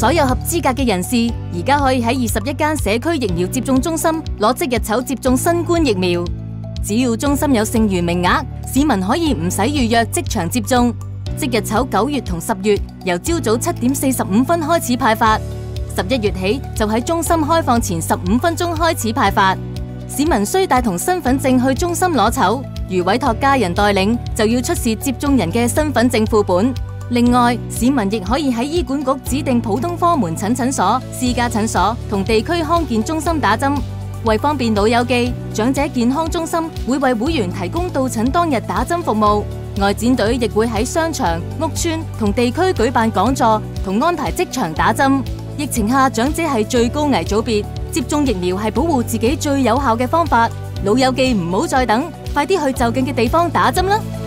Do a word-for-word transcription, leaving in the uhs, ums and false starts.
所有合資格嘅人士而家可以喺二十一間社區疫苗接種中心攞即日籌接種新冠疫苗。只要中心有剩餘名額，市民可以唔使預約即場接種。即日籌九月同十月由朝早七點四十五分開始派發，十一月起就喺中心開放前十五分鐘開始派發。市民需帶同身份證去中心攞籌，如委託家人代領，就要出示接種人嘅身份證副本。另外，市民亦可以喺醫管局指定普通科門診診所、私家診所同地區康健中心打針。為方便老友記，長者健康中心會為會員提供到診當日打針服務。外展隊亦會喺商場、屋邨同地區舉辦講座，同安排即場打針。疫情下，長者係最高危組別，接種疫苗係保護自己最有效嘅方法。老友記唔好再等，快啲去就近嘅地方打針啦！